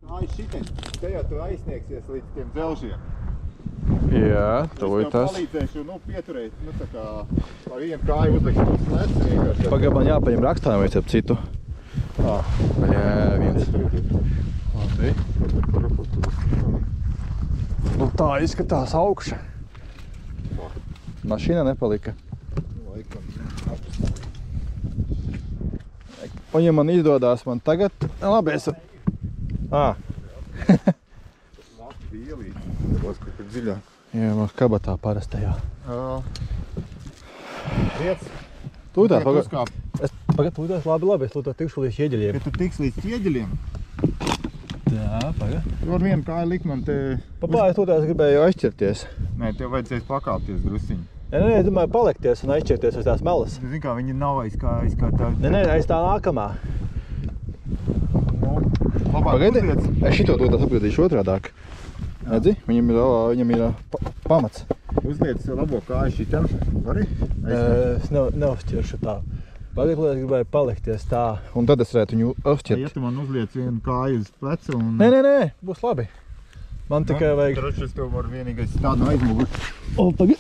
Šitien, te jau tu aizsniegsies līdz tiem dzelžiem. Jā, tūlīt tas. Es tev palīdzēšu, pieturēt, tā kā par vienu kāju uzlikt uz leci vienkārši. Pagaid, man jāpaņem rakstājumais ap citu. Jā, viens. Labi. Nu tā izskatās augša. Mašīna nepalika. Un ja man izdodās man tagad... Labi, es... Tas laki vielīt, tas kaut ir dziļāk. Jā, mums kabatā parastajā. Riec. Tūdās, pagad, tūdās, labi, es tūdās tikšu līdz ķieģeļiem. Ja tu tiks līdz ķieģeļiem, Jā, pagad. tu var vienu kāju likt man te... Papā, es tūdās gribēju aizķerties. Nē, tev vajadzēs pakāpties drusciņi. Nē, es domāju palikties un aizķerties uz tās melas. Zini kā, viņi nav aiz kā tā... Nē, aiz tā nākamā. Labāk uzliec. Es šito tūdās apgadīšu otrādāk. Redzi, viņam ir pamats. Uzliec labo kāju šitam. Vari? Es neuzķeršu tā. Pagad, es gribēju palikties tā. Un tad es varētu viņu uzķert. Ja tu man uzliec vienu kāju uz pleca un... Nē, būs labi. Man tikai vajag... Droši es tev varu vienīgais tādu no aizmugu. Pagad.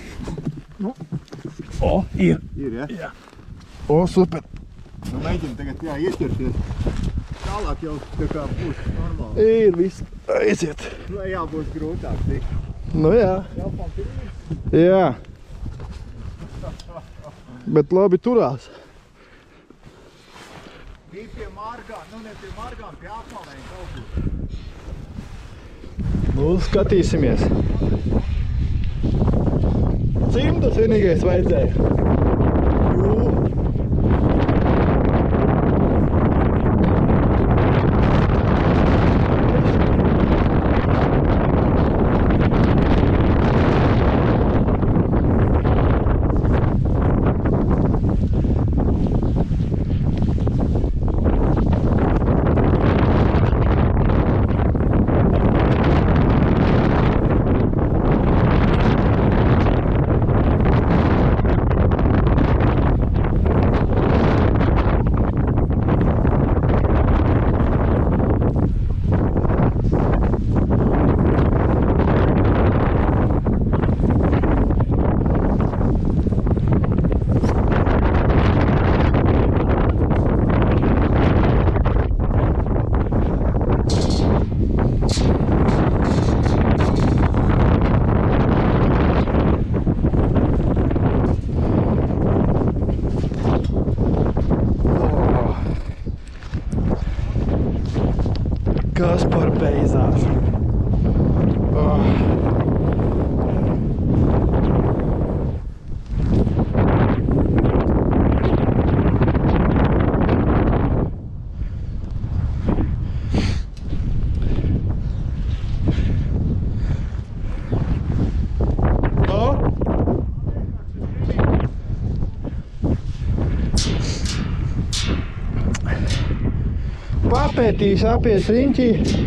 Ir. Ir, ja? Jā. Super. Mēģini tagad ieķerties. Tālāk jau tā kā būs normāli. Ir viss. Aiziet. Lejā būs grūtāk tik. Nu jā. Jau pampirīt. Jā. Bet labi turās. Bija pie margām, ne pie margām, pie apmalēm kaut kur. Nu, skatīsimies. Cimtas vienīgais vajadzēja. Kas par peizāžu. Papētīšu apies riņķī.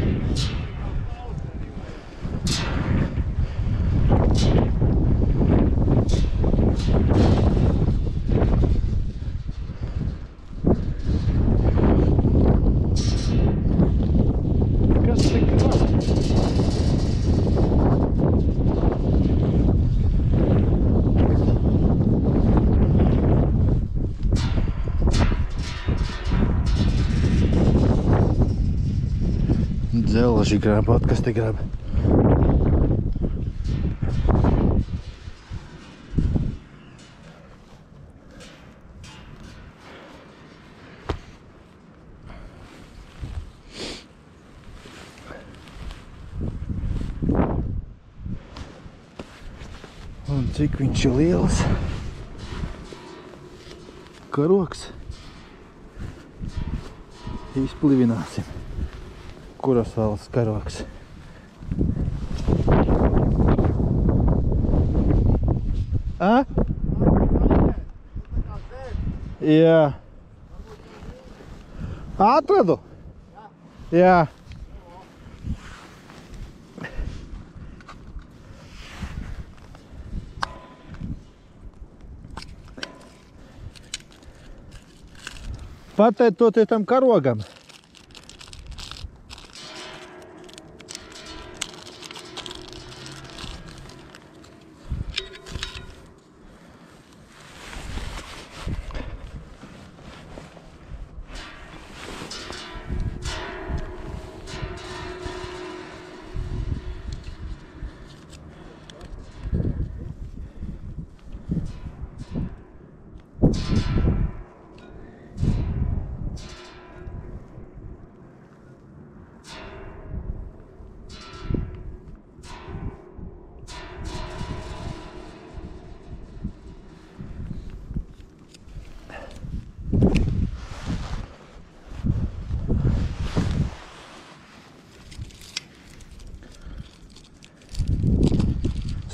Kas tik var? Dzelži grab, kas te grab. Un cik viņš ir liels. Karoks. Izplivināsim. Kuras valsts karoks? Jā. Atradu? Jā. Pateicoties tam karogam.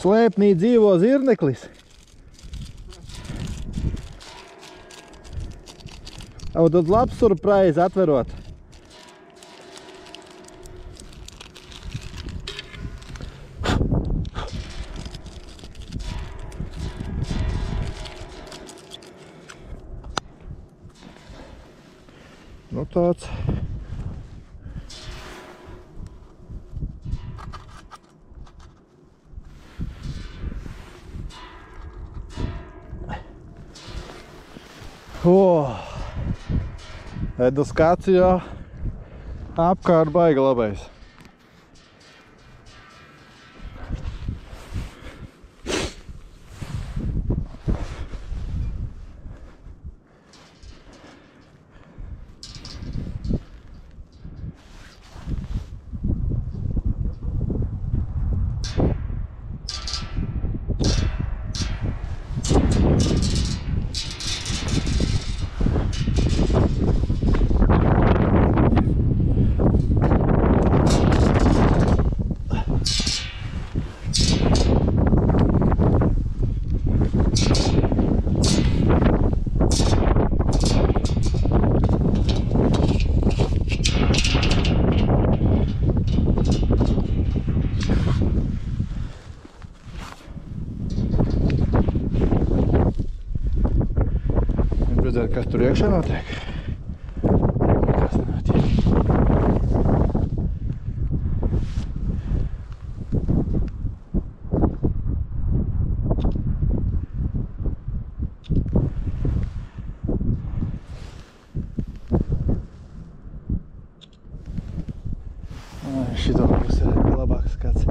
Slēpnī dzīvo zirneklis. Un tad labs surprise atverot. Nu tāds. Edu skats jau apkārt baigi labais. Redzēt, kas tur iekšā notiek. Kas nenotiek. Šito pusē ir labāks skats.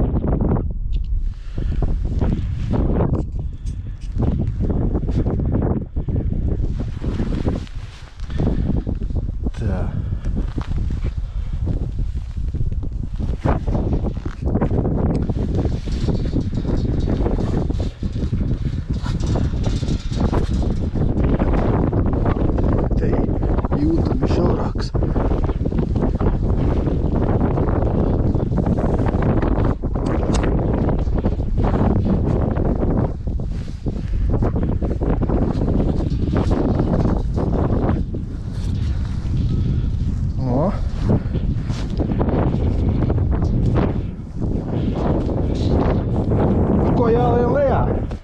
Jūtami šaurāks. Ko jālien lejā?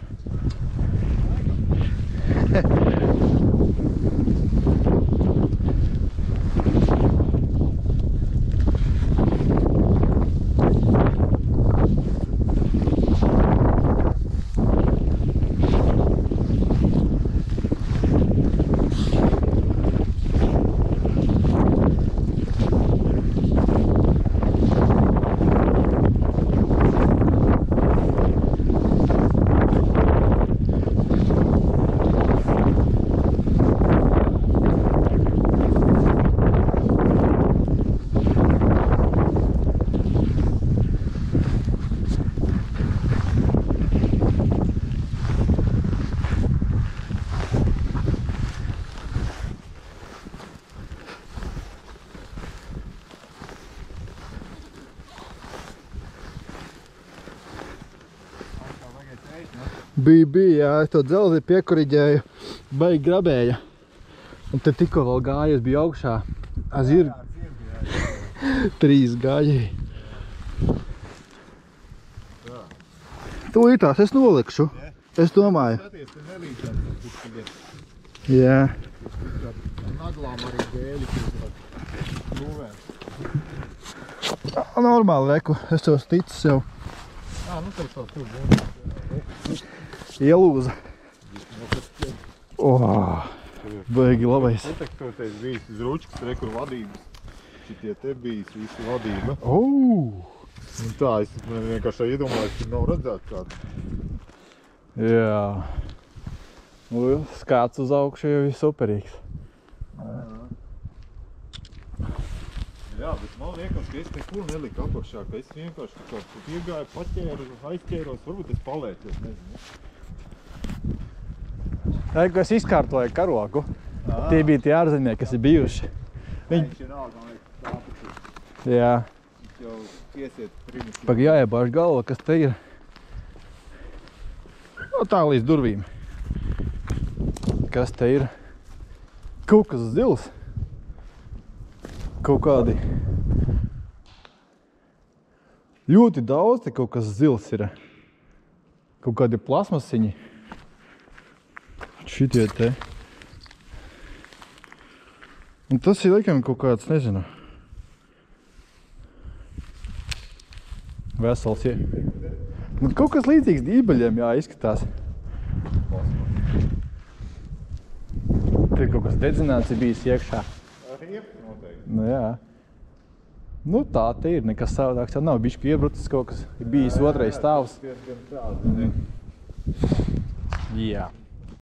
Bija, jā, es to dzelzi piekuriģēju, baigi grabēja. Un te tikko vēl gāja, es biju augšā. Azir 3 gājēji. Tūlītās es nolikšu, es domāju. Jā. Naglām arī gēļi, kas būvēm. Normāli, reku, es tos ticis jau. Nu tev tā tur būs. Ielūza. Baigi labais. Detektoties bijis uz ručkas, rekur vadības. Šitie te bijis visi vadība. Un tā, es vienkārši iedomājos, ka nav redzēts kāds. Jā. Skats uz augšu jau ir superīgs. Jā, bet man liekas, ka es nekur neliku apakšā, ka es vienkārši tā kā iegāju, paķēru, aizķēros, varbūt es palēcu, es nezinu. Ko es izkārtoju karogu. Tie bija tie ārzemnieki, kas ir bijuši. Viņš ir nāk, man liekas, tāpēc. Jā. Viņš jau piesiet primitīvi. Pag jāiebāž galva, kas te ir. No tā līdz durvīm. Kas te ir? Kaut kas zils. Kaut kādi. Ļoti daudz te kaut kas zils ir. Kaut kādi plasmasiņi. Šitie te. Un tas ir laikam kaut kāds, nezinu. Vesels, ja. Nu, kaut kas līdzīgs dībaļiem, jā, izskatās. Tur kaut kas dedzināts ir bijis iekšā. Nu, jā. Nu, tā te ir, nekas savādāks jau nav. Bišķi iebrucis kaut kas, ir bijis otrais stāvs. Jā.